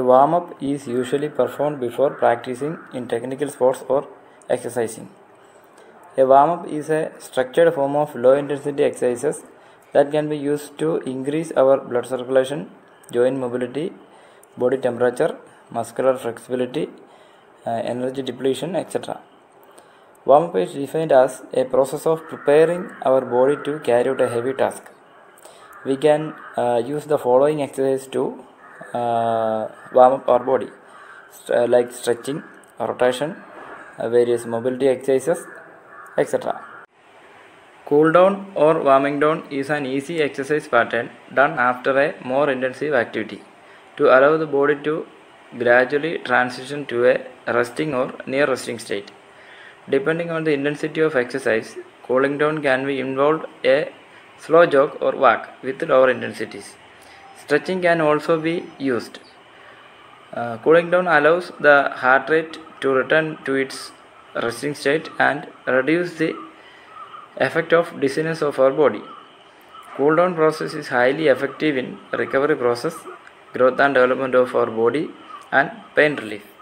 A warm-up is usually performed before practicing in technical sports or exercising. A warm-up is a structured form of low-intensity exercises that can be used to increase our blood circulation, joint mobility, body temperature, muscular flexibility, energy depletion, etc. Warm-up is defined as a process of preparing our body to carry out a heavy task. We can use the following exercise to warm up our body, like stretching, rotation, various mobility exercises, etc. Cool down or warming down is an easy exercise pattern done after a more intensive activity to allow the body to gradually transition to a resting or near resting state. Depending on the intensity of exercise, cooling down can be involved a slow jog or walk with lower intensities. Stretching can also be used. Cooling down allows the heart rate to return to its resting state and reduce the effect of dizziness of our body. Cool down process is highly effective in recovery process, growth and development of our body, and pain relief.